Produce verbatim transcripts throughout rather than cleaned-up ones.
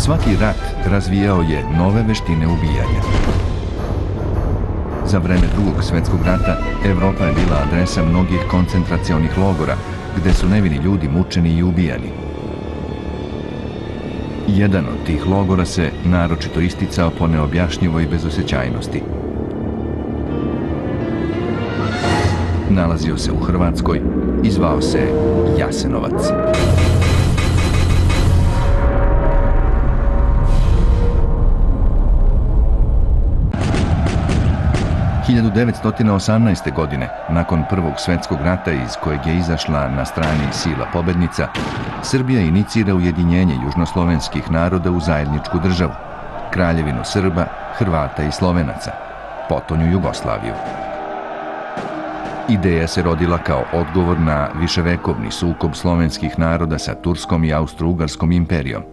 Svaki rat razvijao je nove veštine ubijanja. Za vreme Drugog svjetskog rata Evropa je bila adresa mnogih koncentracionih logora, gde su nevini ljudi mučeni i ubijani. Jedan od tih logora se naročito isticao po neobjašnjivoj bezosećajnosti. Nalazio se u Hrvatskoj i zvao se Jasenovac. hiljadu devetsto osamnaeste. godine, nakon Prvog svjetskog rata iz kojeg je izašla na strani sila pobednica, Srbija inicira ujedinjenje južnoslovenskih naroda u zajedničku državu, Kraljevinu Srba, Hrvata i Slovenaca, potonju Jugoslaviju. Ideja se rodila kao odgovor na viševekovni sukob slovenskih naroda sa Turskom i Austro-Ugarskom imperijom.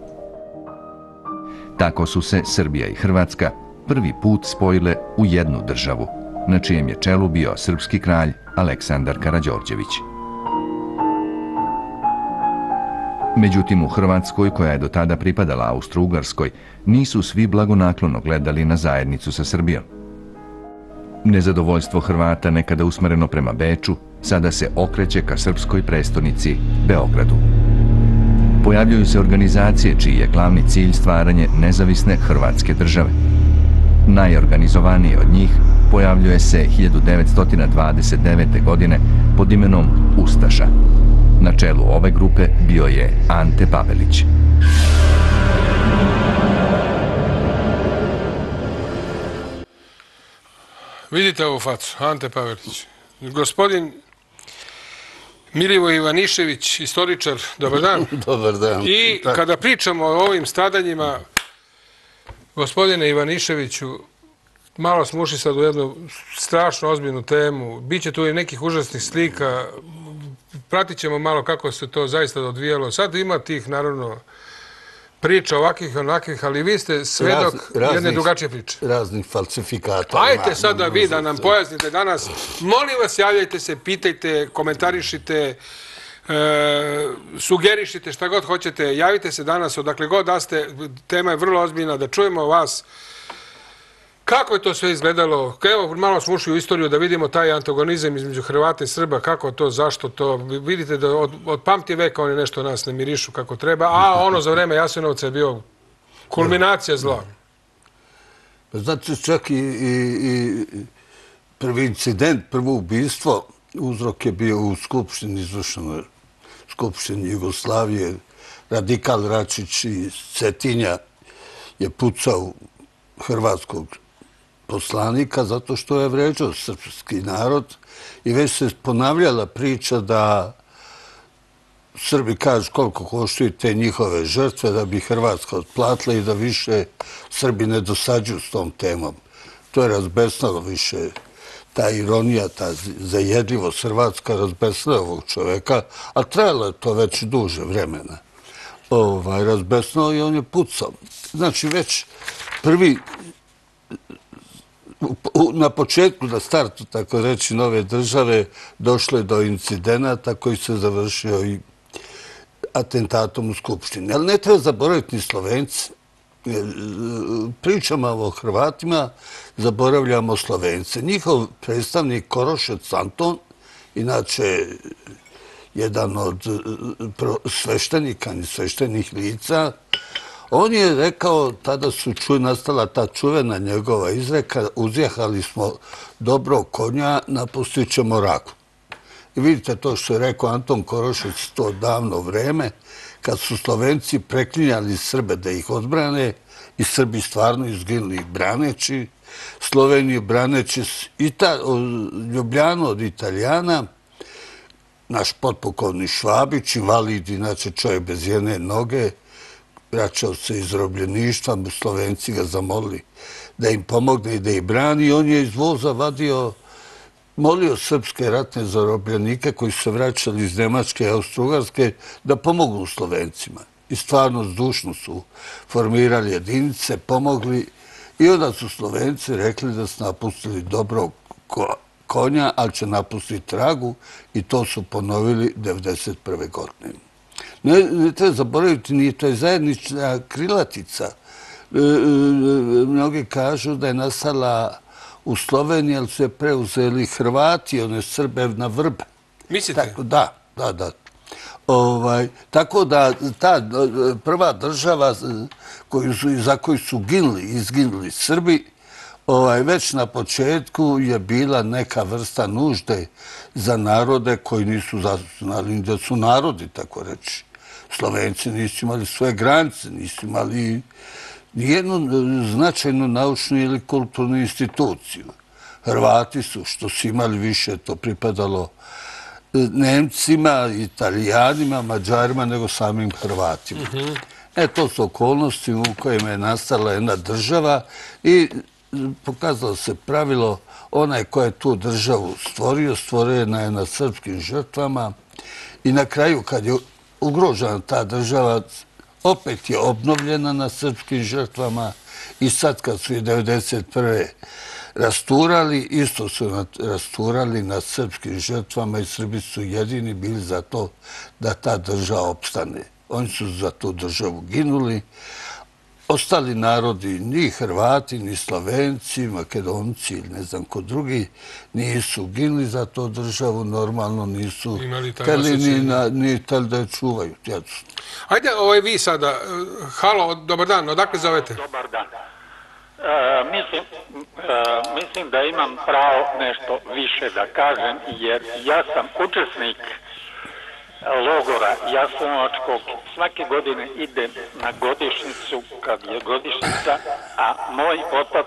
Tako su se Srbija i Hrvatska prvi put spojile u jednu državu, na čijem je čelu bio srpski kralj Aleksandar Karađorđević. Međutim, u Hrvatskoj, koja je do tada pripadala Austro-Ugarskoj, nisu svi blagonaklono gledali na zajednicu sa Srbijom. Nezadovoljstvo Hrvata, nekada usmereno prema Beču, sada se okreće ka srpskoj prestonici Beogradu. Pojavljuju se organizacije čiji je glavni cilj stvaranje nezavisne Hrvatske države. Najorganizovaniji od njih pojavljuje se hiljadu devetsto dvadeset devete. godine pod imenom Ustaša. Na čelu ove grupe bio je Ante Pavelić. Vidite ovu facu, Ante Pavelić. Gospodin Milivoj Ivanišević, istoričar, dobar dan. Dobar dan. I kada pričamo o ovim stradanjima, gospodine Ivaniševiću, malo smo ušli sad u jednu strašno ozbiljnu temu. Biće tu i nekih užasnih slika. Pratit ćemo malo kako se to zaista odvijalo. Sad ima tih, naravno, priča ovakvih i onakvih, ali vi ste svedok jedne drugačije priče. Raznih falsifikata. Ajte sada vi da nam pojasnite danas. Molim vas, javljajte se, pitajte, komentarišite, sugerišite šta god hoćete. Javite se danas odakle god da ste. Tema je vrlo ozbiljna, da čujemo vas. Kako je to sve izgledalo? Evo, malo smo ušli u istoriju da vidimo taj antagonizam između Hrvata i Srba. Kako to, zašto to? Vidite da od pamti veka oni nešto nas ne mirišu kako treba, a ono za vreme Jasenovca je bio kulminacija zla. Znači, čak i prvi incident, prvo ubistvo, uzrok je bio u Skupštini, izvršenoj Skupštini Jugoslavije. Radikal Račić iz Cetinja je pucao hrvatskog poslanika zato što je vređao srpski narod i već se ponavljala priča da Srbi kažu koliko koštuju te njihove žrtve da bi Hrvatska otplatila i da više Srbi ne dosađuju s tom temom. To je razbesnalo više. Ta ironija, ta zajedljivost Hrvatska razbesnala ovog čoveka, a trajalo je to već duže vremena. Razbesnalo i on je pucao. Znači već prvi na početku, na startu, tako reći, nove države, došlo je do incidenata koji se završio i atentatom u Skupštini. Ali ne treba zaboraviti ni Slovenci. Pričamo o Hrvatima, zaboravljamo Slovence. Njihov predstavnik Korošec Anton, inače jedan od sveštenika, ni sveštenih lica, on je rekao, tada su nastala ta čuvena njegova izreka, uzjehali smo dobrog konja, napustit ćemo Ragu. I vidite to što je rekao Anton Korošec to davno vreme, kad su Slovenci preklinjali Srbe da ih odbrane i Srbi stvarno izginuli braneći, Sloveniju braneći Ljubljanu od Italijana, naš potpukovni Švabić, invalid, inače čovjek bez jedne noge, vraćao se iz zarobljeništva, Slovenci ga zamolili da im pomogne i da ih brani. On je iz voza vadio, molio srpske ratne zarobljenike koji su se vraćali iz Nemačke i Austro-Ugarske da pomognu Slovencima. I stvarno zdušno su formirali jedinice, pomogli i onda su Slovenci rekli da su napustili dobrog konja, ali će napustiti Ragu i to su ponovili devedeset prve godine. Ne treba zaboraviti, nije to je zajednična krilatica. Mnogi kažu da je nastala u Sloveniji, ali su je preuzeli Hrvati, one Srbe na Vrbe. Mislite? Da, da, da. Tako da ta prva država za koju su ginuli, izginuli Srbi, već na početku je bila neka vrsta nužde za narode koji nisu znali da su narodi, tako reći. Slovenci nisu imali svoje granice, nisu imali nijednu značajnu naučnu ili kulturnu instituciju. Hrvati su, što su imali više, to pripadalo Nemcima, Italijanima, Mađarima, nego samim Hrvatima. E, to su okolnosti u kojima je nastala jedna država i pokazalo se pravilo, onaj ko je tu državu stvorio, stvorena je na srpskim žrtvama i na kraju, kad je ugrožena ta država, opet je obnovljena na srpskim žrtvama i sad kad su je devedeset prve rasturali, isto su rasturali na srpskim žrtvama i Srbi su jedini bili za to da ta država opstane. Oni su za tu državu ginuli. Ostali narodi, ni Hrvati, ni Slovenci, Makedonci ili ne znam ko drugi, nisu ginuli za tu državu, normalno nisu hteli ni hteli da je čuvaju. Ajde, vi sada. Halo, dobar dan, odakle zovete? Dobar dan. Mislim da imam pravo nešto više da kažem, jer ja sam učesnik logora Jasenovačkog. Svake godine idem na godišnjicu kad je godišnjica, a moj otac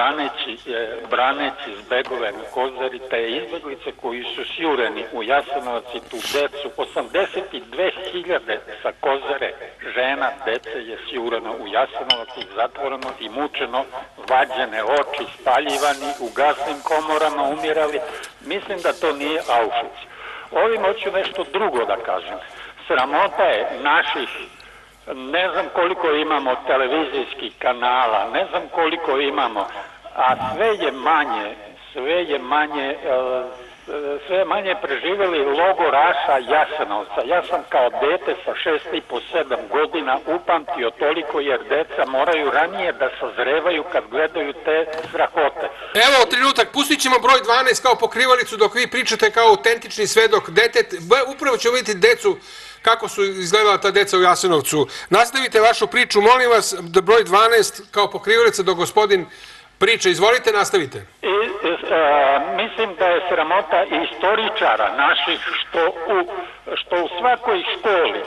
braneći zbegove na Kozari, te izbeglice koji su sjureni u Jasenovac i tu decu, osamdeset dve hiljade sa Kozare žena, dece je sjureno u Jasenovac i zatvoreno i mučeno, vađene oči, spaljivani, u gasnim komorama umirali. Mislim da to nije Auschwitz. Ovim hoću nešto drugo da kažem. Sramota je naših, ne znam koliko imamo televizijskih kanala, ne znam koliko imamo, a sve je manje, sve je manje, sve je manje preživjeli logoraša Jasenovca. Ja sam kao dete sa šest i po sedam godina upamtio toliko jer deca moraju ranije da sazrevaju kad gledaju te strahote. Evo trenutak, pustit ćemo broj dvanaest kao pokrivalicu dok vi pričate kao autentični svedok detet. Upravo ćemo vidjeti decu kako su izgledala ta deca u Jasenovcu. Nastavite vašu priču, molim vas, broj dvanaest kao pokrivalica dok gospodin priča. Izvolite, nastavite. Mislim da je sramota istoričara naših što u svakoj školi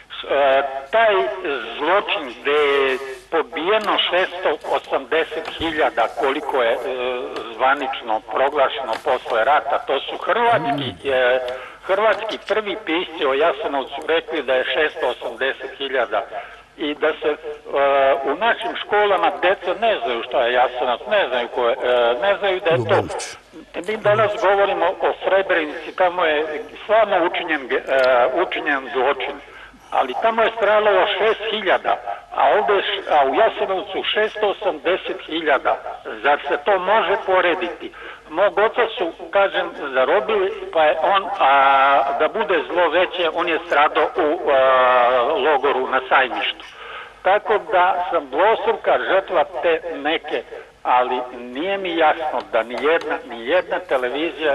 taj zločin gde je pobijeno šesto osamdeset hiljada koliko je zvanično proglašeno posle rata, to su hrvatski hrvatski prvi pisci o Jasenovcu rekli da je šesto osamdeset hiljada i da se u našim školama deca ne znaju šta je Jasenovac, ne znaju ko je, ne znaju da je to. Mi danas govorimo o Srebrenici, tamo je stvarno učinjen zločin, ali tamo je stradalo šest hiljada, a u Jasenovcu šesto osamdeset hiljada. Zar se to može porediti? Mog oca su, kažem, zarobili, pa je on, da bude zlo veće, on je stradao u logoru na Sajmištu. Tako da sam dvostruka žrtva te neke, ali nije mi jasno da ni jedna televizija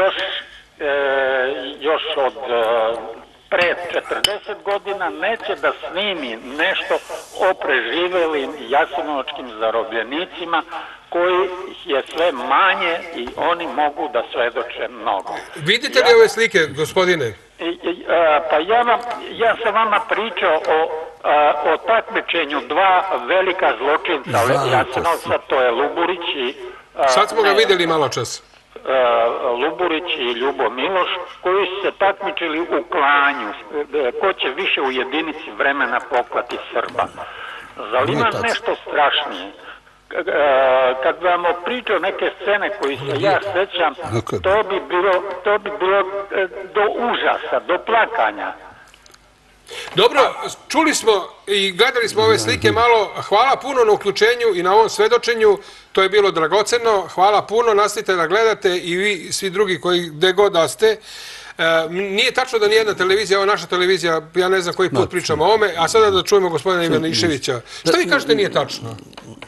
još od pre četrdeset godina neće da snimi nešto o preživjelim jasenovačkim zarobljenicima koji je sve manje i oni mogu da svedoče mnogo. Vidite li ove slike, gospodine? Pa ja sam vama pričao o takmičenju dva velika zločinca Jasenovca, to je Luburić i... Sad smo ga vidjeli malo čas. Luburić i Ljubo Miloš, koji su se takmičili u klanju, ko će više u jedinici vremena poklati Srba. Zar ima nešto strašnije? Kad vam pričao neke scene koji se ja sećam, to bi bilo do užasa, do plakanja. Dobro, čuli smo i gledali smo ove slike malo. Hvala puno na uključenju i na ovom svedočenju. To je bilo dragoceno. Hvala puno, nastavite da gledate i vi svi drugi koji gde god da ste. Nije tačno da nijedna televizija, ovo naša televizija, ja ne znam koji put pričamo o ome, a sada da čujemo gospodina Ivaniševića. Šta vi kažete nije tačno?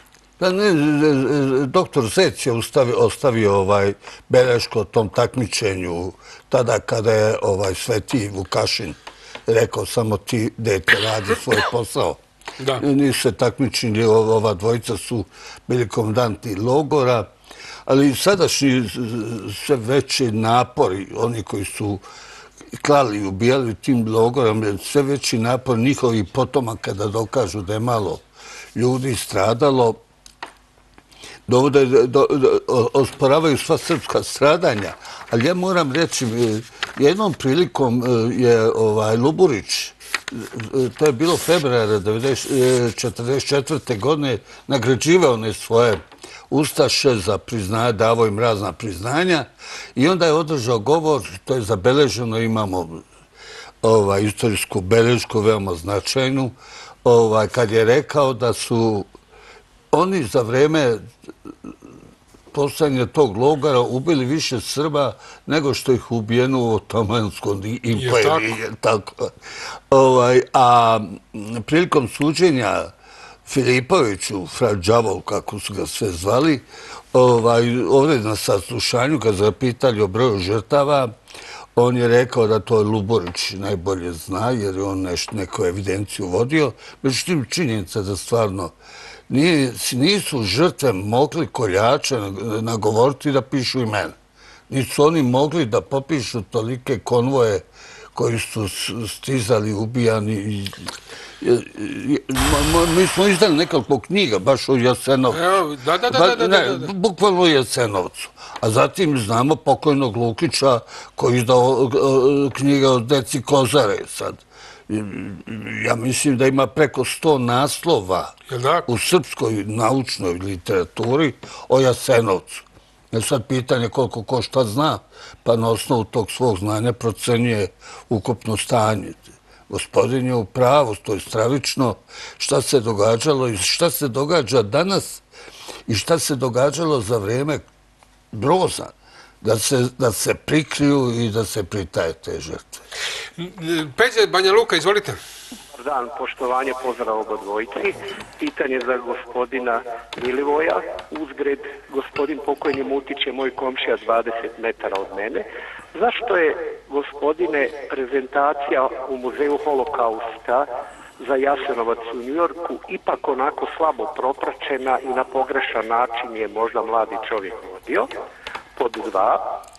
Doktor Zec je ostavio belešku o tom takmičenju tada kada je Sveti Vukašin rekao samo ti dete radi svoj posao. Nisu se takmičili, ova dvojica su bili komandanti logora, ali sadašnji sve veći napori, oni koji su klali i ubijali tim logorom, sve veći napor njihovih potomaka da dokažu da je malo ljudi stradalo, osporavaju sva srpska stradanja. Ali ja moram reći, jednom prilikom je Luburić, to je bilo februara četrdeset četvrte godine, nagrađivao one svoje ustaše za priznanje, davao im razna priznanja i onda je održao govor, to je zabeleženo, imamo istorijsku belešku, veoma značajnu, kad je rekao da su oni za vreme postojanja tog logora ubili više Srba nego što ih ubijeno u Otomanskom imperiji. A prilikom suđenja Filipoviću, fra Đavol, kako su ga sve zvali, ovdje na saslušanju, kad su ga pitali o broju žrtava, on je rekao da to Luburić najbolje zna, jer je on neku evidenciju vodio. Međutim, činjenica da stvarno nisu žrtve mogli koljače nagovoriti da pišu imena. Nisu oni mogli da popišu tolike konvoje koji su stizali, ubijani. Mi smo izdali nekoliko knjiga, baš o Jasenovcu. Da, da, da, da. Bukvalno o Jasenovcu. A zatim znamo pokojnog Lukića koji je izdao knjiga o deci Kozare sad. Ja mislim da ima preko sto naslova u srpskoj naučnoj literaturi o Jasenovcu. Je sad pitanje koliko ko šta zna, pa na osnovu tog svog znanja procenjuje ukupno stanje. Gospodin je u pravu, to je stravično šta se događalo i šta se događa danas i šta se događalo za vrijeme Broza. Da se prikriju i da se pritaje te žrtve. Peđa Banja Luka, izvolite. Dobar dan, poštovanje, pozdrav oba dvojici. Pitanje za gospodina Milivoja. Uzgred, gospodin pokojni Mutić je moj komšija dvadeset metara od mene. Zašto je, gospodine, prezentacija u Muzeju Holokausta za Jasenovac u Njujorku ipak onako slabo propraćena i na pogrešan način je možda mladi čovjek vodio? Pod dva,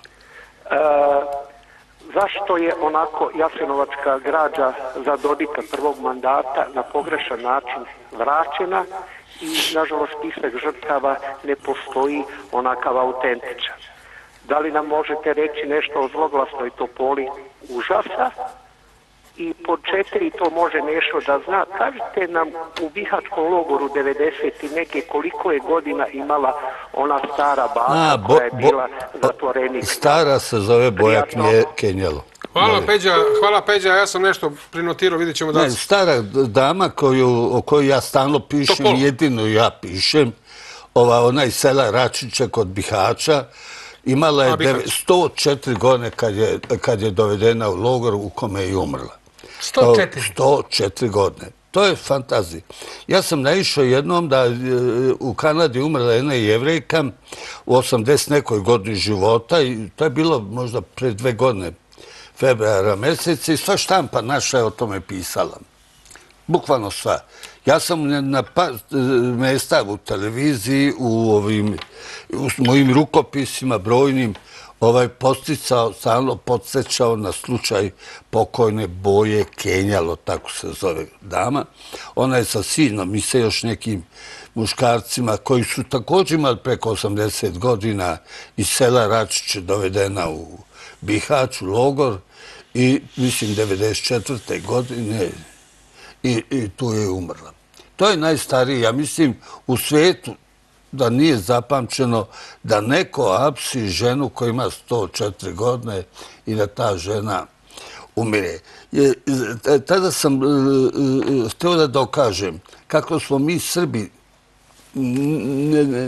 zašto je onako jasenovačka građa za Dodika prvog mandata na pogrešan način vraćena i, nažalost, spisak žrtava ne postoji onakav autentičan? Da li nam možete reći nešto o zloglasnoj topoli užasa? I pod četiri, to može nešto da zna, kažite nam u Bihačkom logoru devedeset i neke koliko je godina imala ona stara baka koja je bila zatvorenik. Stara se zove Boja Kenjelo. Hvala Peđa, hvala Peđa, ja sam nešto prinotirao, vidjet ćemo da... Ne, stara dama o kojoj ja stalno pišem, jedino ja pišem, ona iz sela Račića kod Bihaća, imala je sto četiri godine kad je dovedena u logor u kome je i umrla. sto četiri? sto četiri godine. To je fantazija. Ja sam naišao jednom da u Kanadi umrla jedna Jevrejka u osamdeset nekoj godini života i to je bilo možda pre dve godine, februara meseca i sva štampa naša je o tome pisala. Bukvalno sva. Ja sam na par mesta u televiziji, u mojim rukopisima brojnim, posticao, stalno podsjećao na slučaj pokojne Boje Kenjalo, tako se zove dama. Ona je sa sinom i sa još nekim muškarcima koji su također imali preko osamdeset godina iz sela Račiće dovedena u Bihać, u logor i mislim devedeset četvrte godine i tu je umrla. To je najstariji, ja mislim, u svijetu da nije zapamćeno da neko apsi ženu koja ima sto četiri godine i da ta žena umire. Tada sam htio da dokažem kako smo mi Srbi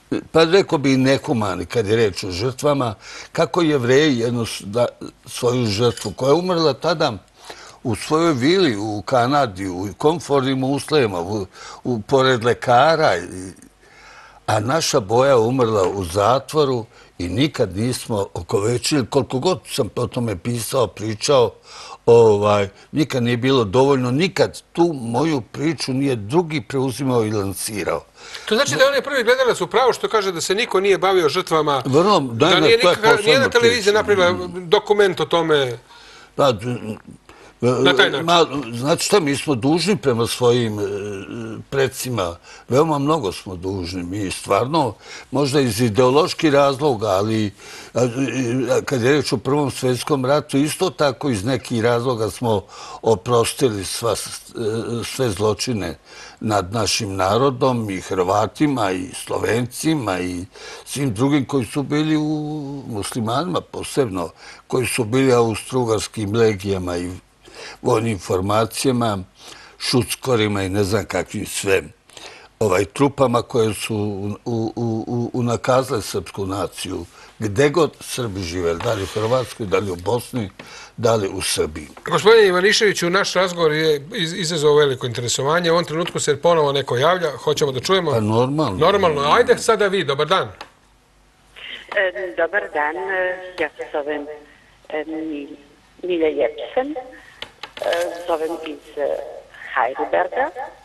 pa rekao bi i nehumani kad je reč o žrtvama, kako Jevreji jednu svoju žrtvu koja je umrla tada u svojoj vili u Kanadi, u komfortnim uslovima, pored lekara, a naša Boja umrla u zatvoru i nikad nismo okovečili, koliko god sam o tome pisao, pričao, nikad nije bilo dovoljno, nikad tu moju priču nije drugi preuzimao i lansirao. To znači da on je prvi gledalac u pravu što kaže da se niko nije bavio žrtvama, da nije nijedna televizija napravila dokument o tome na taj način. Znači šta, mi smo dužni prema svojim predsima, veoma mnogo smo dužni, mi stvarno, možda iz ideoloških razloga, ali kad je reč o Prvom svjetskom ratu, isto tako iz nekih razloga smo oprostili sve zločine nad našim narodom i Hrvatima i Slovencima i svim drugim koji su bili u muslimanima, posebno koji su bili austrougarskim legijama i vojnim formacijama, šuckorima i ne znam kakvim sve trupama koje su unakazale srpsku naciju, gde god Srbi žive, da li u Hrvatskoj, da li u Bosni, da li u Srbiji. Gospodine Ivaniševiću, naš razgovor je izazvao veliko interesovanje. U ovom trenutku se ponovo neko javlja. Hoćemo da čujemo? Pa normalno. Normalno. Ajde sada vi. Dobar dan. Dobar dan. Ja se zovem Milja Jepsen. Zovem iz Heidelberga.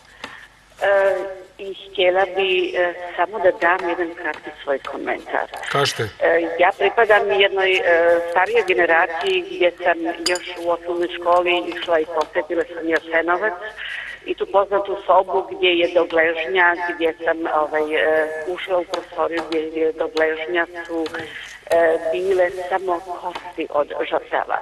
I htjela bi samo da dam jedan kratki svoj komentar. Kažete? Ja pripadam jednoj starijoj generaciji gdje sam još u osnovnoj školi išla i posjetila sam Jasenovac i tu poznatu sobu gdje je do gležnja, gdje sam ušla u prostoriju gdje je do gležnja su bile samo kosti od žrtava.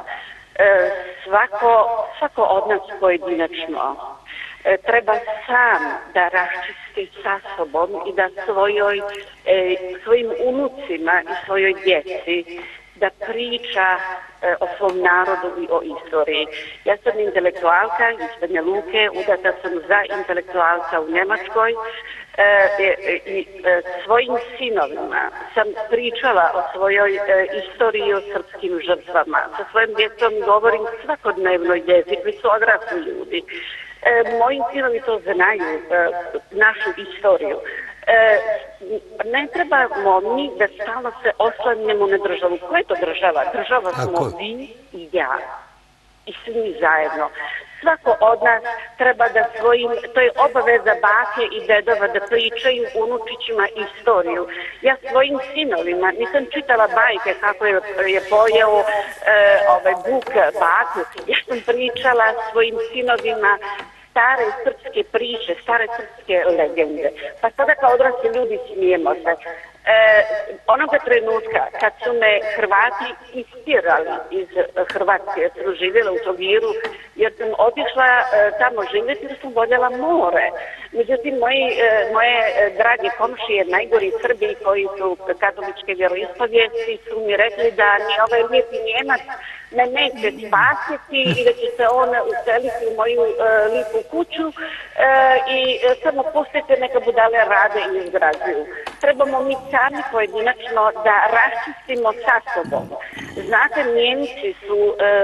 Svako od nas pojedinačno treba sam da raščisti sa sobom i da svojim unucima i svojoj djeci da priča o svom narodu i o istoriji. Ja sam intelektualka iz Banja Luke, udata sam za intelektualca u Njemačkoj i svojim sinovima sam pričala o svojoj istoriji i o srpskim žrtvama. Sa svojim djecom govorim svakodnevno jezik, vi su odrasli ljudi. Moji sinovi to znaju, našu istoriju. Ne trebamo mi da stalno se oslanjamo na državu. Koja je to država? Država smo vi i ja. I svi mi zajedno. Svako od nas treba da svojim, to je obaveza bake i dedova da pričaju unučićima istoriju. Ja svojim sinovima nisam čitala bajke kako je pojeo Vuk baku. Ja sam pričala svojim sinovima stare srpske priče, stare srpske legende. Pa sada kao odrasli ljudi smijemo se. Onoga trenutka kad su me Hrvati istirali iz Hrvatske, jer sam živjela u Trogiru, jer sam otišla tamo živjeti jer sam voljela more. Međutim, moje drage komšije, najgori Srbi koji su katoličke vjeroispovijesti su mi rekli da ni ovaj lijepi Njemac me neće spasiti i da će se on useliti u moju lijepu kuću i samo pustite neka budale rade i izgrađuju. Trebamo mi sami pojedinačno da raščistimo sa sobom. Znate, Njemci su,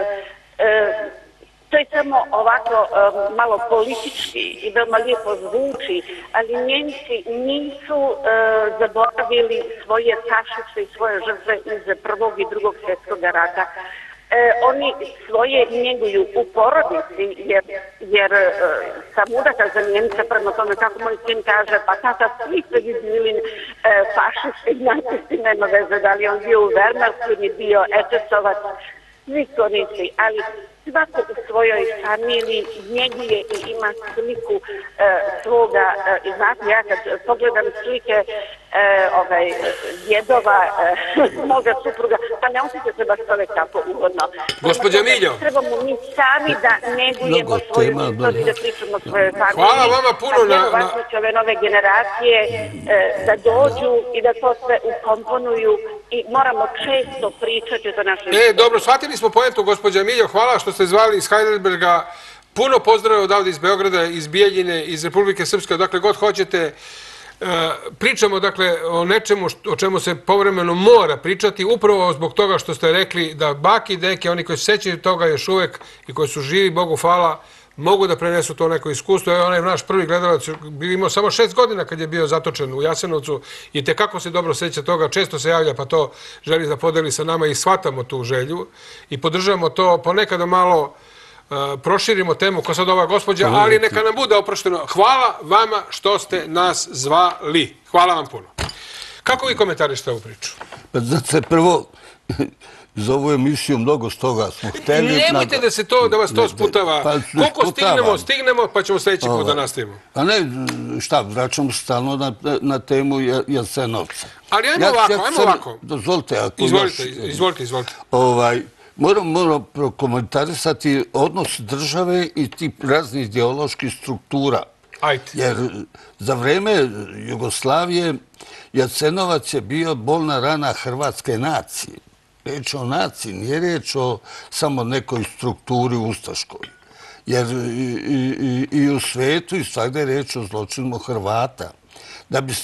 to je samo ovako malo politički i veoma lijepo zvuči, ali Njemci nisu zaboravili svoje fašice i svoje žrtve iz Prvog i Drugog svjetskog rata. Oni svoje njeguju u porodici, jer sam udata za Njemca, prema tome kako moj sin kaže, pa tata svi ste vi bili fašisti, nacisti, nema veze da li on bio u Wehrmachtu ili bio esesovac, svi su oni svi, ali svako u svojoj familiji njeguje i ima sliku svoga, i znate, ja kad pogledam slike djedova moga supruga, pa ne osjeća se baš čovjek tako ugodno. Gospođa Miljo. Trebamo mi sami da negujemo svoju istoriju, da pričamo svoje familije. Hvala vama puno na... Pa evo vas ove nove generacije da dođu i da to sve ukomponuju i moramo često pričati o našoj istoriji. E, dobro, shvatili smo pojentu, gospođa Miljo, hvala što ste zvali iz Heidelberga. Puno pozdrava odavde iz Beograda, iz Bijeljine, iz Republike Srpske, odakle god hoćete. Pričamo, dakle, o nečemu o čemu se povremeno mora pričati, upravo zbog toga što ste rekli da baki i deke, oni koji se sećaju toga još uvek i koji su živi, Bogu hvala, mogu da prenesu to neko iskustvo. Evo, onaj naš prvi gledalac bi imao samo šest godina kad je bio zatočen u Jasenovcu i tekako se dobro seća toga, često se javlja pa to želi da podeli sa nama i shvatamo tu želju i podržavamo to, ponekada malo proširimo temu ko sad ova gospođa, ali neka nam bude oprošteno. Hvala vama što ste nas zvali. Hvala vam puno. Kako vi komentarište ovu priču? Pa znate, prvo, za ovu emisiju mnogo s toga smo hteli... Nemojte da se to, da vas to sputava. Koliko stignemo, stignemo, pa ćemo sljedeći put da nastavimo. A ne, šta, vraćamo stalno na temu Jasenovca. Ali ajmo ovako, ajmo ovako. Dozvolite, ako... Izvolite, izvolite, izvolite. Moramo prokomentarisati odnos države i tih raznih ideoloških struktura. Ajde. Jer za vreme Jugoslavije Jasenovac je bio bolna rana hrvatske nacije. Reč o naciji, nije reč o samo nekoj strukturi ustaškoj. Jer i u svetu i svakda je reč o zločinu Hrvata. Da bi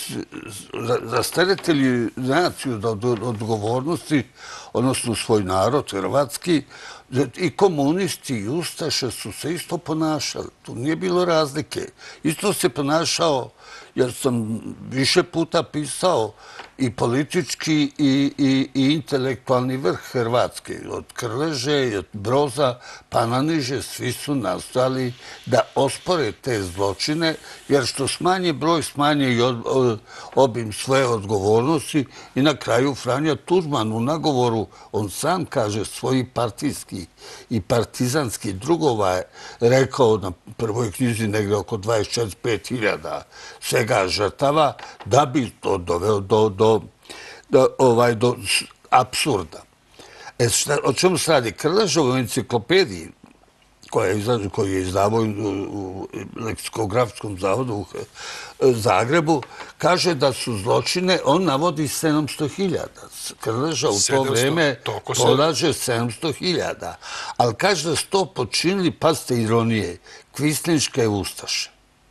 rasteretili naciju od odgovornosti, odnosno svoj narod, hrvatski, i komunisti i ustaše su se isto ponašali. Tu nije bilo razlike. Isto se ponašao, jer sam više puta pisao, i politički i intelektualni vrh Hrvatske. Od Krleže i od Broza pa na niže svi su nastojali da ospore te zločine, jer što smanje broj, smanje i obim svoje odgovornosti i na kraju Franjo Tuđman u nagovoru, on sam kaže svoji partijski i partizanski drugova je rekao na prvoj knjizi negdje oko dvadeset četiri do dvadeset pet hiljada svega žrtava da bi to doveo do do apsurda. O čemu se radi? Krležov u enciklopediji koju je izdavao u leksikografskom zavodu u Zagrebu, kaže da su zločine, on navodi sedamsto hiljada. Krleža u to vreme polaže sedamsto hiljada. Ali kaže da su to počinili, pazite ironije, kvislinške ustaše.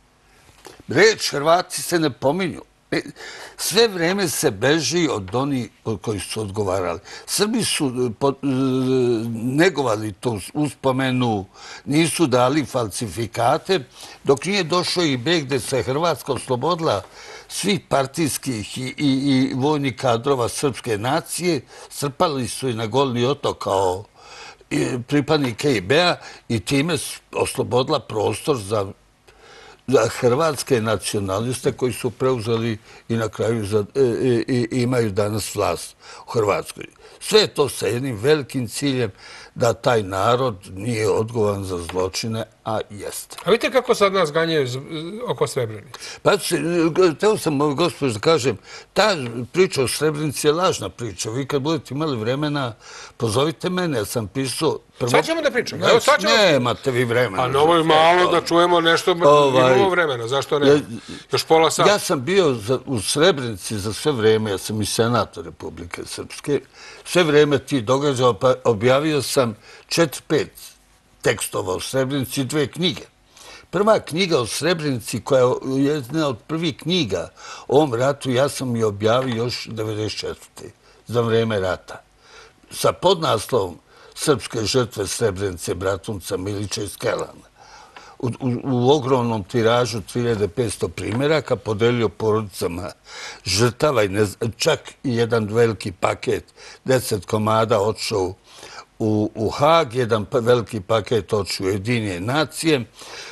Reč Hrvati se ne pominju. Sve vreme se beži od onih koji su odgovarali. Srbi su negovali tu uspomenu, nisu dali falsifikate, dok nije došao i beg gde se Hrvatska oslobodila svih partijskih i vojnih kadrova srpske nacije, strpali su i na Golni otok kao pripadnike I B-a i time oslobodila prostor za za hrvatske nacionaliste koji su preuzeli i na kraju imaju danas vlast u Hrvatskoj. Sve je to sa jednim velikim ciljem da taj narod nije odgovoran za zločine, a jeste. A vidite kako sad nas ganjaju oko Srebrenice? Pa, teo sam, gospođo, da kažem, ta priča o Srebrenici je lažna priča. Vi kad budete imali vremena, pozovite mene, ja sam pisao... Sad ćemo da pričamo. Nemate vi vremena. A novo je malo da čujemo nešto, imamo vremena. Zašto ne? Još pola sata. Ja sam bio u Srebrenici za sve vreme, ja sam i senator Republike Srpske, sve vreme ti događao, pa objavio sam četiri, pet tekstova o Srebrenici i dve knjige. Prva knjiga o Srebrenici, koja je jedna od prvih knjiga o ovom ratu, ja sam je objavio još devedeset četvrte za vreme rata. Sa podnaslovom Srpske žrtve Srebrenice, Bratunca, Milića i Skelana. U ogromnom tiražu tri hiljade petsto primjeraka podelio porodicama žrtava i čak i jedan veliki paket, deset komada odšao u Hag, jedan veliki paket odšao u Ujedinjene nacije.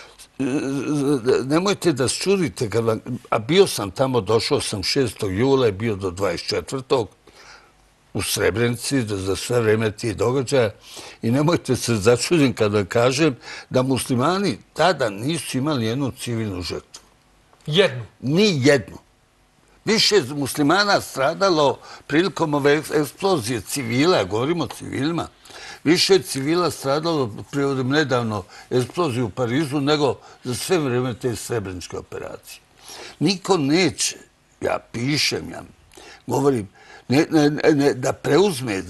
Nemojte da se čudite, a bio sam tamo, došao sam šestog jula, bio do dvadeset četvrtog u Srebrenici za sve vreme tih događaja i nemojte se začudim kada kažem da muslimani tada nisu imali jednu civilnu žrtvu. Jednu? Ni jednu. Više muslimana stradalo prilikom ove eksplozije civila, govorimo o civilima, više civila stradalo prirodom nedavno eksploziju u Parizu nego za sve vreme te srebreničke operacije. Niko neće, ja pišem, ja govorim, da preuzme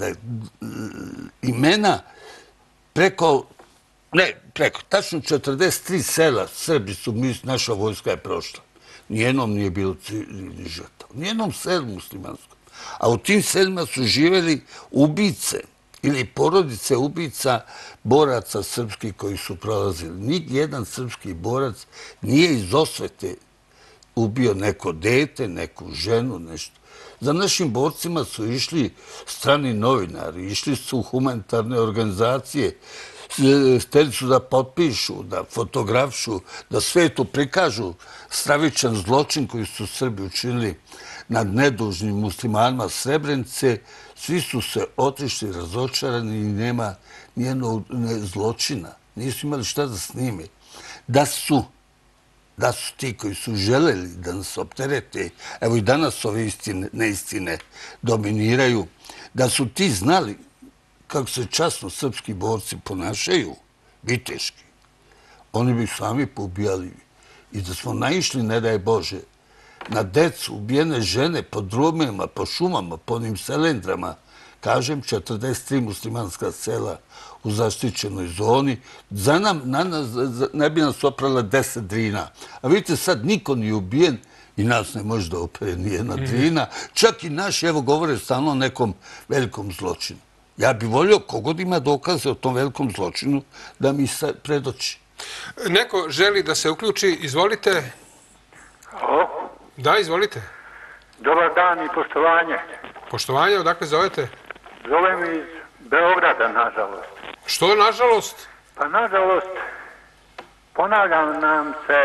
imena preko, ne, preko, tačno četrdeset tri sela Srbi su, naša vojska je prošla. nijednom nije bilo civilnih žrtava. Nijednom selu muslimanskom. A u tim selima su živjeli ubice ili porodice ubica boraca srpskih koji su prolazili. Nijedan srpski borac nije iz osvete ubio neko dete, neku ženu, nešto. Za našim borcima su išli strani novinari, išli su humanitarne organizacije, htjeli su da potpišu, da fotografišu, da svetu prikažu stravičan zločin koji su Srbi učinili nad nedužnim muslimanima Srebrenice. Svi su se otišli razočarani i nema nijednog zločina. Nisu imali šta da snime. Da su da su ti koji su želeli da nas opterete, evo i danas ove istine, neistine dominiraju, da su ti znali kako se časno srpski borci ponašaju, viteški, oni bi sami poubijali. I da smo naišli, ne daj Bože, na decu, ubijene žene po drumima, po šumama, po onim selendrama, kažem, četrdeset tri muslimanska sela u zaštićenoj zoni, za nam, na nas, ne bi nas oprala deset drina. A vidite, sad niko nije ubijen i nas ne može da opere nijedna drina. Čak i naši, evo, govore stalno o nekom velikom zločinu. Ja bih volio, kogod ima dokaze o tom velikom zločinu, da mi se predoči. Neko želi da se uključi, izvolite. Halo? Da, izvolite. Dobar dan i poštovanje. Poštovanje, odakle zovete? Zovem iz Beograda, nažalost. Što, nažalost? Pa, nažalost, ponavljam nam se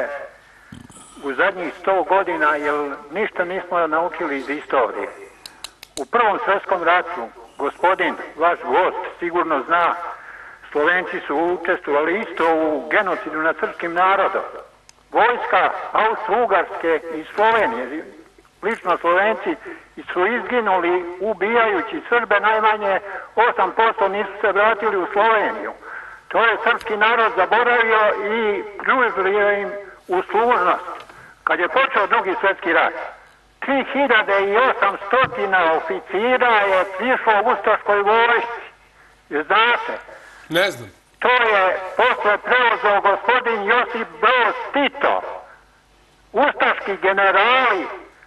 u zadnjih sto godina, jer ništa nismo naučili iz istorije. U Prvom svjetskom ratu, gospodin, vaš gost, sigurno zna, Slovenci su učestvovali isto u genocidu nad srpskim narodom. Vojska Austro-Ugarske i Slovenije, lično Slovenci, su izginuli ubijajući Srbe, najmanje osam posto nisu se vratili u Sloveniju. To je srpski narod zaboravio i pružio im uslužnost. Kad je počeo drugi svjetski rat, tri hiljade osamsto oficira je prišlo u ustaškoj vojsci. Znate? Ne znam. To je posle preuzeo gospodin Josip Broz Tito. Ustaški generali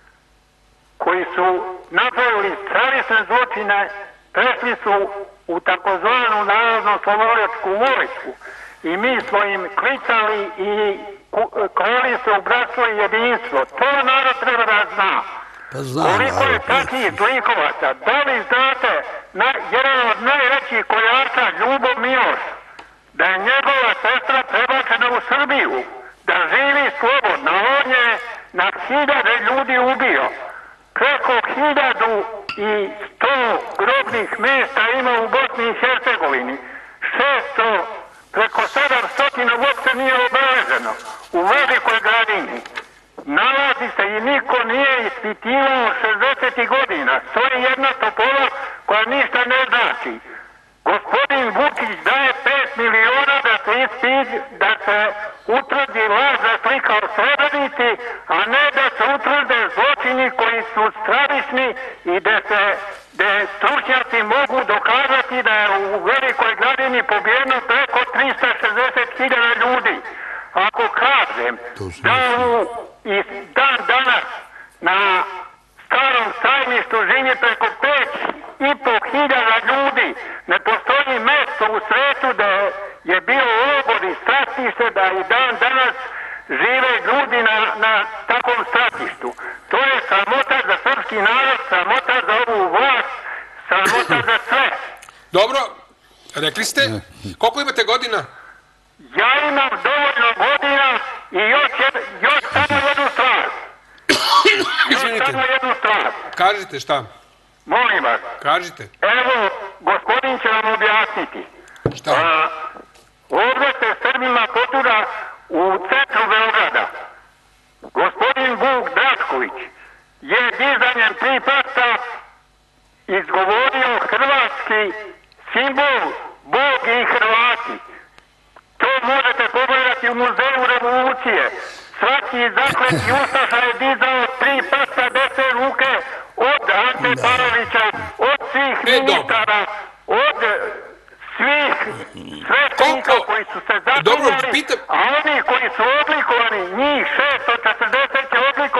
koji su napravili stravične zločine, prešli su u takozvanu narodno-slobodačku vojsku i mi smo im klicali i klali se u bratstvo i jedinstvo. To narod treba da zna. Koliko je takvih zlikovaca? Da li znate jedan od najvećih koljača, Ljubo Miloš, da je njegova sestra prebačena u Srbiju, da živi slobodno? On je na hiljade ljudi ubio. Preko hiljadu i sto grobnih mjesta ima u Bosni i Hercegovini. Šesto, preko sedamsto uopće nije obeleženo. U Velikoj Gradini nalazi se i niko nije ispitivao šezdesetih godina. Stoji jedna topola koja ništa ne znači. Gospodin Vučić daje pet miliona da se ispiti, da se utvrdi lažna slika o Srebrenici, a ne da se utvrde zločini koji su stravični i da se da stručnjaci mogu dokazati da je u Velikoj Gradini pobijeno preko trista šezdeset hiljada ljudi. Ako kažem da u dan danas na Starom Sajmištu živi preko pet i po hiljada ljudi, ne postoji mesto u svetu da je bio logor i stratište, da i dan danas žive ljudi na, na takvom stratištu. To je sramota za srpski narod, sramota za ovu vlast, sramota za sve. Dobro, rekli ste, koliko imate godina? Ja imam dovoljno godina i još, jed, još samo jednu stvar. Još samo jednu stvar. Kažite šta? Molim vas. Kažite. Evo, gospodin će vam objasniti. Šta? A, ovdje se Srbima potura u centru Beograda. Gospodin Vuk Drašković je dizanjem tri prsta izgovorio hrvatski simbol Bog i Hrvati. To možete pogledati u muzeju revolucije. Svaki zakleti ustaša je dizao tri prsta desne ruke od Ante Pavelića, od svih ministara, od svih sveštenika koji su se zaklinjali, a oni koji su odlikovani, njih šesto četrdeset je odlikovani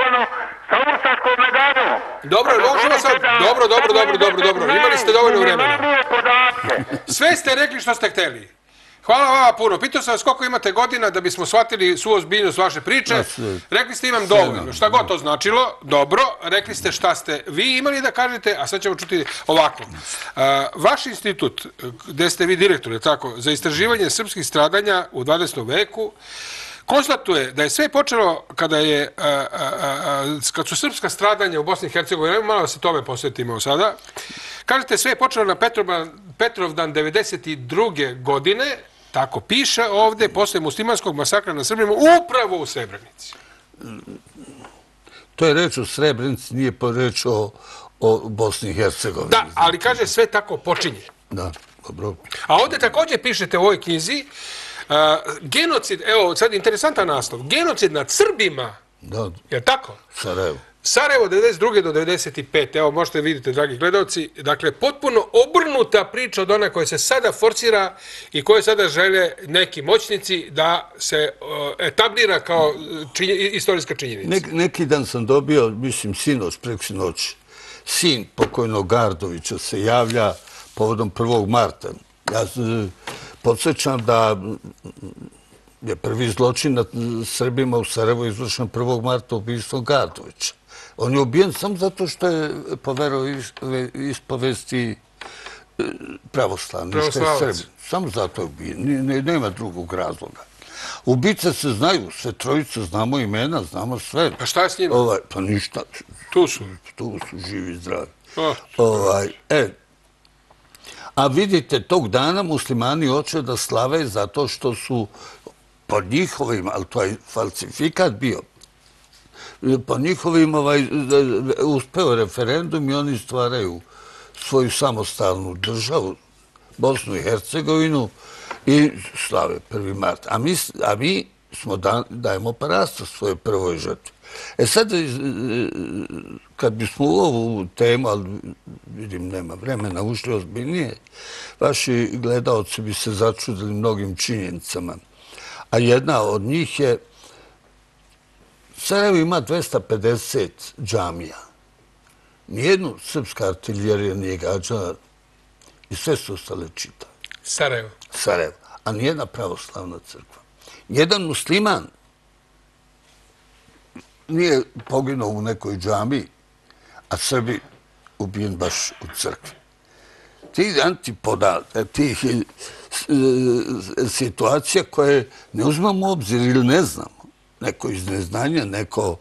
Dobro, možemo sad... Dobro, dobro, dobro, dobro, dobro. Imali ste dovoljno vremena. Sve ste rekli što ste hteli. Hvala vama puno. Pitao sam vas koliko imate godina da bismo shvatili svu ozbiljnost vaše priče. Rekli ste imam dovoljno. Šta god to značilo, dobro. Rekli ste šta ste vi imali da kažete, a sad ćemo čuti ovako. Vaš institut, gde ste vi direktor, tako, za istraživanje srpskih stradanja u dvadesetom veku, konstatuje da je sve počelo kada je, kad su srpska stradanja u Bosni i Hercegovini, malo da se tome posvetimo sada, kažete sve je počelo na Petrovdan devedeset druge godine, tako piše ovde, posle muslimanskog masakra na Srbima, upravo u Srebrenici. To je reč o Srebrenici, nije po reč o Bosni i Hercegovini. Da, ali kaže sve tako počinje. Da, dobro. A ovde također pišete u ovoj knjizi, genocid, evo sad interesantan naslov, genocid nad Srbima, je tako? Sarajevo. Sarajevo devedeset druge do devedeset pete. Evo možete vidjeti, dragi gledalci, dakle, potpuno obrnuta priča od ona koja se sada forsira i koje sada žele neki moćnici da se etablira kao istorijska činjenica. Neki dan sam dobio, mislim, sinoć, preksinoć, sin pokojnog Gardovića se javlja povodom prvog marta. Ja podsjećam da je prvi zločin nad Srbima u Sarajevu izvršen prvog marta ubistvom Gardovića. On je ubijen samo zato što je po veroispovesti pravoslavni, što je Srbin. Samo zato je ubijen. Nema drugog razloga. Ubice se znaju, sve trojice, znamo imena, znamo sve. Pa šta je s njima? Pa ništa. Tu su. Tu su, živi i zdravi. A vidite, tog dana muslimani hoće da slave zato što su po njihovim, ali to je falsifikat bio, po njihovim uspeo referendum i oni stvaraju svoju samostalnu državu, Bosnu i Hercegovinu, i slave prvi mart. A mi smo dajemo parasto svoje prvoj žrtvi. E sad, kad bismo u ovu temu, ali vidim, nema vremena, ušli ozbiljnije, vaši gledalci bi se začudili mnogim činjenicama. A jedna od njih je, Sarajevo ima dvesta pedeset džamija. Nijednu srpska artiljerija nije gađala i sve su ostale čitave. Sarajevo. Sarajevo. A nijedna pravoslavna crkva. Jedan musliman nije poginuo u nekoj džamiji, a Srbi ubijen baš u crkvi. Ti antipoda, tih situacija koje ne uzmamo u obzir ili ne znamo, neko iz neznanja, neko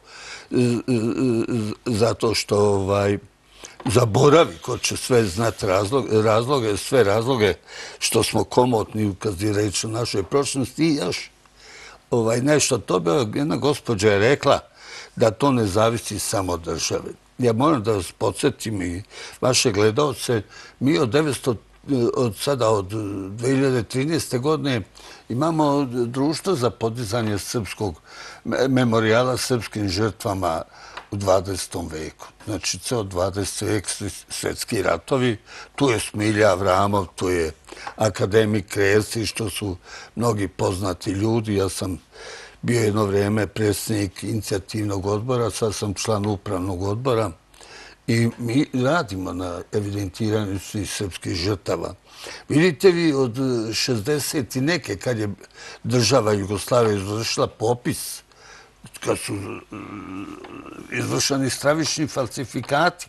zato što zaboravi ko će sve znati razloge, sve razloge što smo komotni kad je reč o našoj prošlosti i još nešto. To bi jedna gospođa je rekla da to ne zavisi samo od države. Ja moram da vas podsjetim i vaše gledalce, mi od devetsto od sada od dve hiljade trinaeste. godine imamo društvo za podizanje srpskog memorijala srpskim žrtvama u dvadesetom veku. Znači, ceo dvadeseti vek, svetski ratovi, tu je Smilja Avramov, tu je akademik Kresić, što su mnogi poznati ljudi. Ja sam bio jedno vreme predsjednik inicijativnog odbora, sad sam član upravnog odbora i mi radimo na evidentiranju svih srpskih žrtava. Vidite vi od šezdeset i neke, kad je država Jugoslavija izvršila popis, kad su izvršeni stravični falsifikati,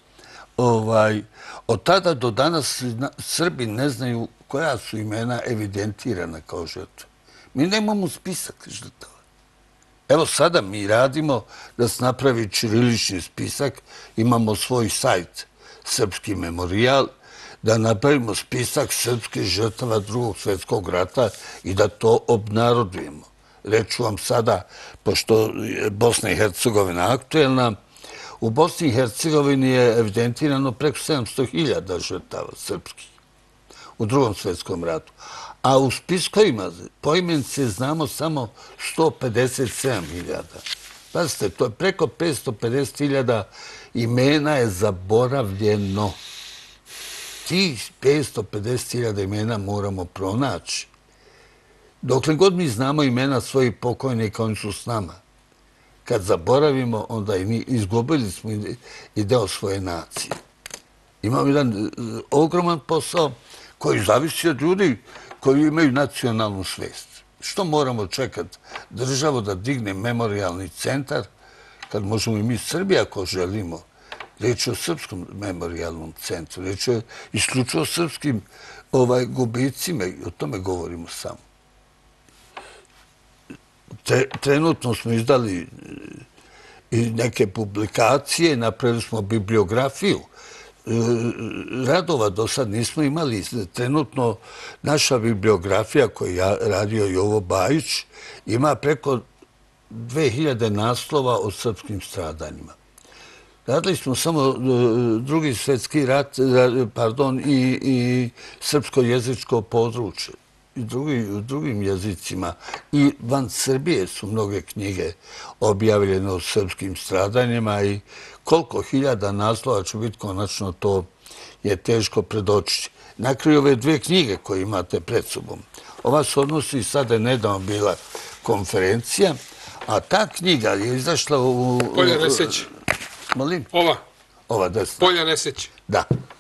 od tada do danas Srbi ne znaju koja su imena evidentirana kao žrtve. Mi nemamo spisak žrtava. Evo sada mi radimo da se napravi ćirilični spisak, imamo svoj sajt Srpski memorijal, da napravimo spisak srpskih žrtava drugog svjetskog rata i da to obnarodujemo. Reću vam sada, pošto je Bosna i Hercegovina aktuelna, u Bosni i Hercegovini je evidentirano preko sedamsto hiljada žrtava srpskih u drugom svjetskom ratu. A u spiskovima poimence znamo samo sto pedeset sedam hiljada. Pazite, to je preko petsto pedeset hiljada imena je zaboravljeno. Tih petsto pedeset hiljada imena moramo pronaći. Dokle god mi znamo imena svojih pokojnika, oni su s nama. kad zaboravimo, onda i mi izgubili smo i deo svoje nacije. Imamo jedan ogroman posao koji zavisi od ljudi koji imaju nacionalnu svest. Što moramo čekati? Državu da digne memorialni centar, kad možemo i mi Srbija ako želimo. Riječ je o srpskom memorialnom centru, riječ je isključivo o srpskim gubicima i o tome govorimo samo. Trenutno smo izdali i neke publikacije, napravili smo bibliografiju. Radova do sad nismo imali. Trenutno naša bibliografija koju je radio Jovo Bajić ima preko dve hiljade naslova o srpskim stradanjima. Radili smo samo drugi svjetski rat, pardon, i srpsko-jezičko područje. I u drugim jezicima. I van Srbije su mnoge knjige objavljene o srpskim stradanjima i koliko hiljada naslova će biti konačno, to je teško predočiti. Na kraju ove dve knjige koje imate pred sobom. Ova se odnosi, sada je nedavno bila konferencija, a ta knjiga je izašla u... Polja Neseć. Molim? Ova. Ova desna. Polja Neseć. Da.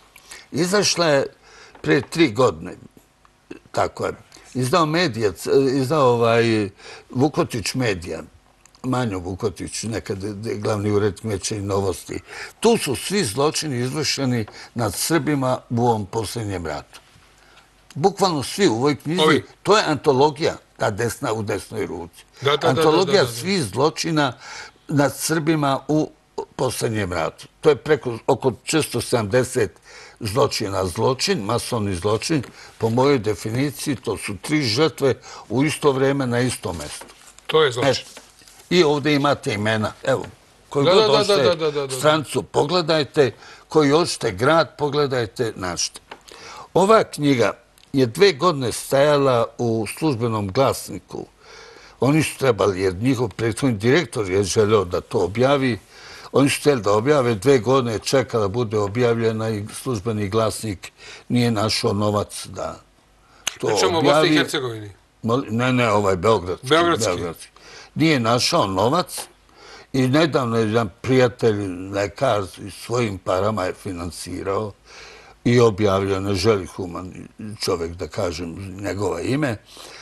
Izašla je pre tri godine. Tako je. Izdao Medijac, izdao ovaj Vukotić Medija, Manjo Vukotić, nekad glavni urednik Večernjih novosti. Tu su svi zločini izvršeni nad Srbima u ovom posljednjem ratu. Bukvalno svi u ovoj knjizi. To je antologija, ta desna u desnoj ruci. Antologija svih zločina nad Srbima u posljednjem ratu. To je preko oko četiristo sedamdeset zločina. Zločin, masovni zločin, po mojoj definiciji, to su tri žrtve u isto vreme na istom mestu. To je zločin. I ovdje imate imena. Evo, koji god hoćete strancu pogledajte, koji hoćete grad pogledajte, našte. Ova knjiga je dve godine stajala u službenom glasniku. Oni su trebali, jer njihov prethodni direktor je želeo da to objavi, oni su htjeli da objave, dve godine čeka da bude objavljena i službeni glasnik nije našao novac da to objavi. Pričamo o Bosni i Hercegovini? Ne, ne, ovaj Beogradski. Beogradski. Nije našao novac i nedavno je jedan prijatelj, lekar, svojim parama je finansirao i objavljao, ne želi human čovjek da kažem njegova ime,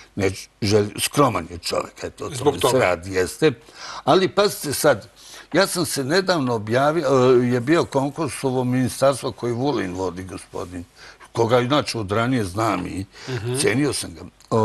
skroman je čovjek, eto, to se radi, jeste. Ali pazite sad, ja sam se nedavno objavio, je bio konkurs u ovo ministarstvo koji Vulin vodi, gospodin, koga inače od ranije znam i cijenio sam ga.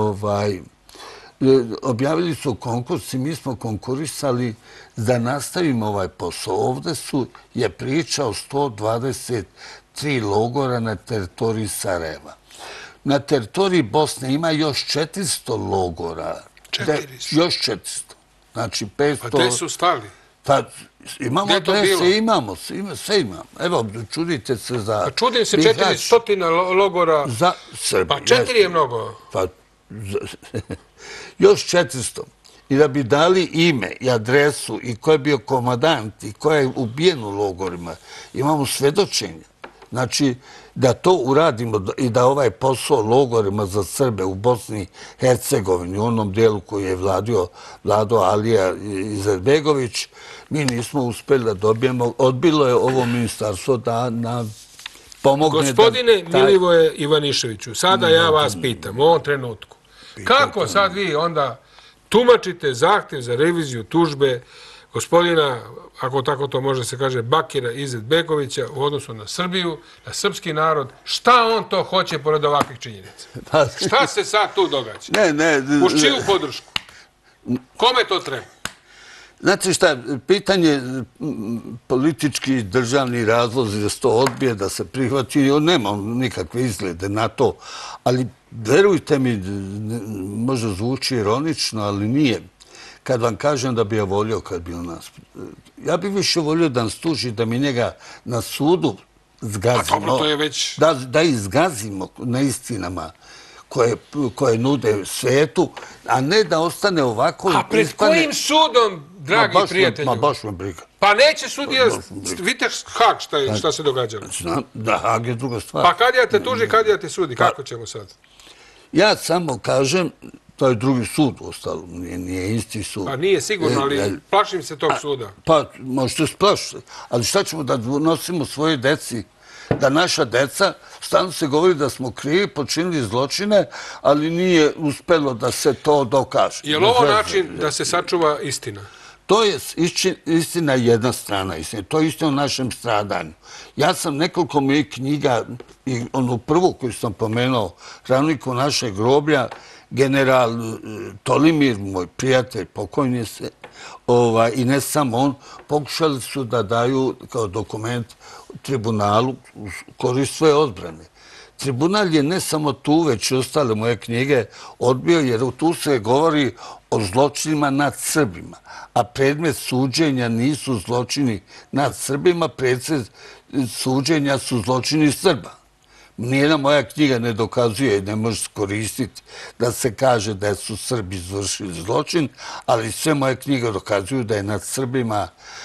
Objavili su konkurs i mi smo konkurisali da nastavimo ovaj posao. Ovdje je priča o sto dvadeset tri logora na teritoriji Sarajeva. Na teritoriji Bosne ima još četiristo logora. Još četiristo. Znači petsto... A gde su stali? Imamo adrese, imamo, sve imamo. Evo, čudite se za... Pa čudim se četiristo logora... Za Srbiju. Pa četiri je mnogo. Pa još četiristo. I da bi dali ime i adresu i ko je bio komadant i ko je ubijen u logorima, imamo svedočenja. Znači, da to uradimo i da ovaj posao logorima za Srbe u Bosni i Hercegovini, u onom dijelu koji je vlado Alija Izetbegović, mi nismo uspjeli da dobijemo. Odbilo je ovo ministarstvo da nam pomogne... Gospodine Milivoje Ivaniševiću, sada ja vas pitam u ovom trenutku. Kako sad vi onda tumačite zahtjev za reviziju tužbe gospodina, ako tako to može se kaže, Bakira Izetbegovića u odnosu na Srbiju, na srpski narod? Šta on to hoće pored ovakvih činjenica? Šta se sad tu događa? Ne, ne... Uz čiju podršku? Kome to treba? Znate šta, pitanje politički državni razlozi da se to odbije, da se prihvati, nema nikakve izglede na to, ali verujte mi, možda zvuči ironično, ali nije. Kad vam kažem da bi ja volio kad bi on nas... Ja bih više volio da nas tuži, da mi njega na sudu zgazimo. Da ih zgazimo na istinama koje nude svetu, a ne da ostane ovako... A pred kojim sudom, dragi prijatelju? Ma baš me briga. Pa neće sudija... Vidite Hag šta se događalo? Znam, da, Hag je druga stvar. Pa kad ja te tuži, kad ja te sudi, kako ćemo sad? Ja samo kažem, To je drugi sud, ostalo, nije isti sud. Pa nije sigurno, ali plašim se tog suda. Pa, možete se plašiti. Ali šta ćemo da nosimo svoje deci? Da naša deca, stalno se govori da smo krivi, počinili zločine, ali nije uspelo da se to dokaže. Je li ovo način da se sačuva istina? To je istina jedna strana istine. To je istina o našem stradanju. Ja sam nekoliko mojih knjiga, i onu prvu koju sam pomenuo, Hranniku našeg groblja, general Tolimir, moj prijatelj, pokojni se, i ne samo on, pokušali su da daju kao dokument tribunalu korist svoje odbrane. Tribunal je ne samo tu, već i ostale moje knjige odbio, jer tu se govori o zločinima nad Srbima, a predmet suđenja nisu zločini nad Srbima, predmet suđenja su zločini Srba. Nijedna moja knjiga ne dokazuje i ne može koristiti da se kaže da su Srbi izvršili zločin, ali sve moje knjige dokazuju da je nad Srbima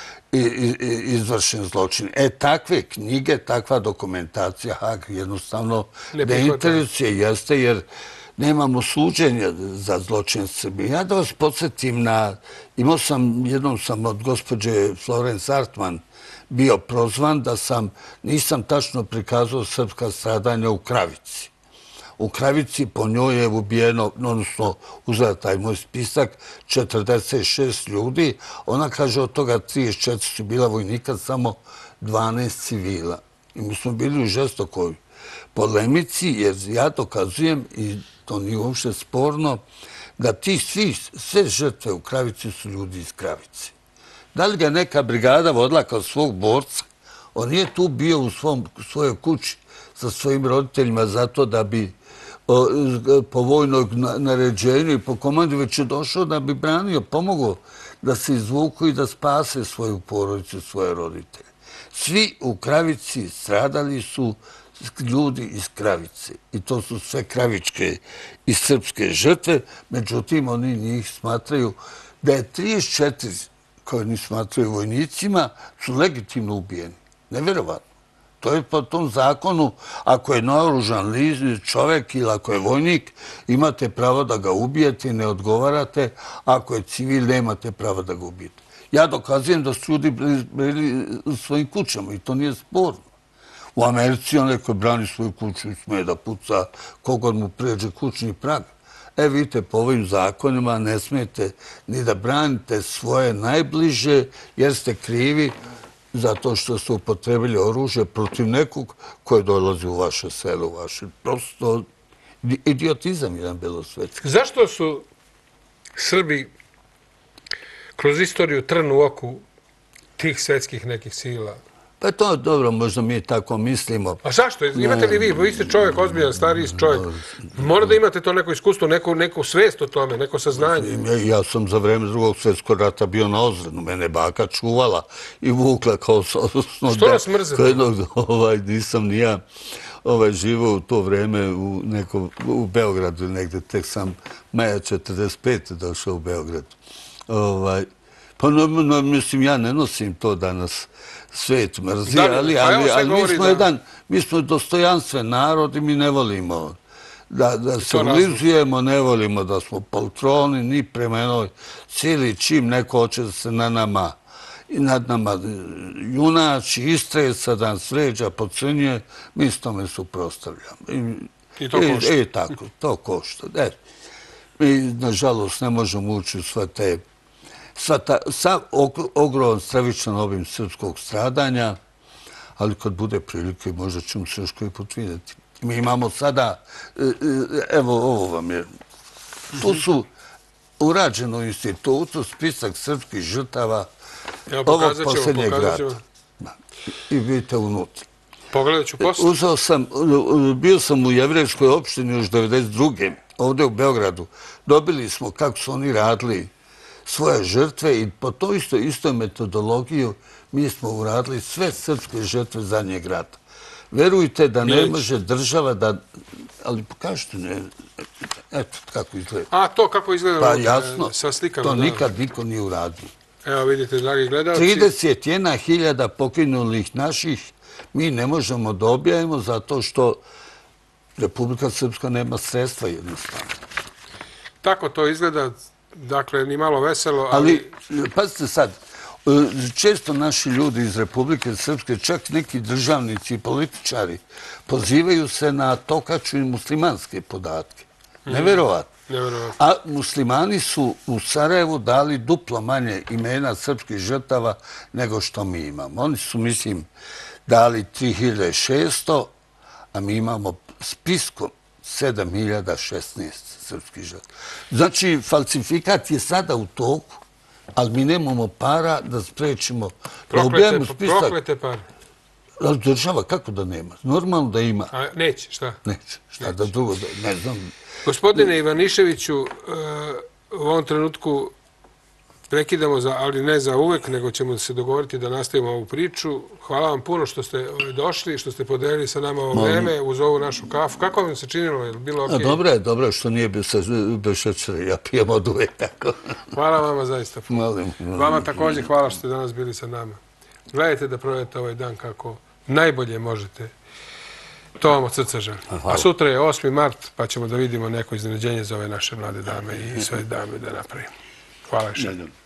izvršen zločin. E, takve knjige, takva dokumentacija Hag jednostavno ne interesuje, jeste, jer nemamo suđenja za zločin Srbije. Ja da vas podsjetim na, imao sam, jednom sam od gospođe Florence Artman bio prozvan da sam, nisam tačno prikazao srpska stradanja u Kravici. U Kravici po njoj je ubijeno, odnosno uzela taj moj spisak, četrdeset šest ljudi. Ona kaže od toga trideset četiri su bila vojnika, samo dvanaest civila. I mi smo bili u žestokoj polemici, jer ja dokazujem, i to nije uopšte sporno, da ti svi, sve žrtve u Kravici su ljudi iz Kravice. Da li ga neka brigada vodila kao svog borca? On nije tu bio u svojoj kući sa svojim roditeljima zato da bi po vojnog naređenju i po komandi već je došao da bi branio, pomogao da se izvuku i da spase svoju porodicu, svoje roditelje. Svi u Kravici stradali su ljudi iz Kravice i to su sve kravičke i srpske žrtve, međutim oni njih smatraju da je trideset četiri koje ni smatraju vojnicima su legitimno ubijeni. Neverovatno. To je po tom zakonu, ako je naoružan čovek ili ako je vojnik, imate pravo da ga ubijete i ne odgovarate, ako je civil, nemate pravo da ga ubijete. Ja dokazujem da su ljudi bili u svojim kućama i to nije sporno. U Americi onaj koji brani svoju kuću i sme da puca kogod mu pređe kućni prag. E, vidite, po ovim zakonima ne smijete ni da branite svoje najbliže, jer ste krivi zato što ste upotrebili oružje protiv nekog koje dolazi u vaše selo, u vaše. Prosto idiotizam jedan belosvetski. Zašto su Srbi kroz istoriju trn u oku tih svetskih nekih sila? Pa to je dobro, možda mi tako mislimo. A zašto? Imate li vi? Vi ste čovjek, ozbiljan, stariji čovjek. Mora da imate to neko iskustvo, neku svest o tome, neko saznanje. Ja sam za vreme drugog svjetskog rata bio na Ozrenu. Mene baka čuvala i vukla kao... Što nas mrze? Nisam ni ja živao u to vreme u Beogradu, negde tek sam maja četrdeset pete došao u Beograd. Pa mislim, ja ne nosim to danas svet mrzi, ali mi smo dostojanstven narod i mi ne volimo da se ulizujemo, ne volimo da smo poltroni, ni prema jednoj cijeli čim neko hoće da se na nama i nad nama junači, istresa, da nas vređa, podcrnjuje, mi s tome suprotstavljamo. I to košta. I tako, to košta. Mi, nažalost, ne možemo ući u sve te sav ogroman stravičan obim srpskog stradanja, ali kad bude prilike možda ćemo se još koji put vidjeti. Mi imamo sada, evo ovo vam je, tu su urađeno u institutu spisak srpskih žrtava ovog posljednjeg rata. I vidite unutra. Pogledat ću poslije. Uzao sam, bio sam u jevrejskoj opštini još devedeset druge ovdje u Beogradu. Dobili smo kako su oni radili svoje žrtve i po toj istoj metodologiju mi smo uradili sve srpske žrtve zadnjeg rata. Verujte da ne može država da... Ali pokažite, eto kako izgleda. A, to kako izgleda pa jasno, sa slikama. To nikad niko nije uradio. Evo vidite, dragi gledalci. trideset jedna hiljada poginulih naših mi ne možemo da objavimo zato što Republika Srpska nema sredstva jednostavno. tako to izgleda, dakle, ni malo veselo, ali... Ali, pazite sad, često naši ljudi iz Republike Srpske, čak neki državnici i političari, pozivaju se na Tokaču i muslimanske podatke. Neverovatno. A muslimani su u Sarajevu dali duplo manje imena srpskih žrtava nego što mi imamo. Oni su, mislim, dali tri hiljade šesto, a mi imamo spiskom sedam hiljada šesnaest srpskih žrtava. Znači, falsifikat je sada u toku, ali mi nemamo para da sprečimo... Proklete pare. Ali država, kako da nema? Normalno da ima. A neće, šta? Neće, šta da drugo, ne znam... Gospodine Ivaniševiću, u ovom trenutku prekidamo, ali ne za uvek, nego ćemo se dogovoriti da nastavimo ovu priču. Hvala vam puno što ste došli, što ste podelili sa nama ovo vreme uz ovu našu kafu. Kako vam se činilo? Je li bilo okej? Dobro je, dobro je što nije bez šećera. Ja pijem od uvek tako. Hvala vama zaista. Vama također hvala što ste danas bili sa nama. Gledajte da provedete ovaj dan kako najbolje možete. To vam od srca želim. A sutra je osmi mart, pa ćemo da vidimo neko iznenađenje za ove naše mlade dame i sve dame da napravimo. Hvala još jednom.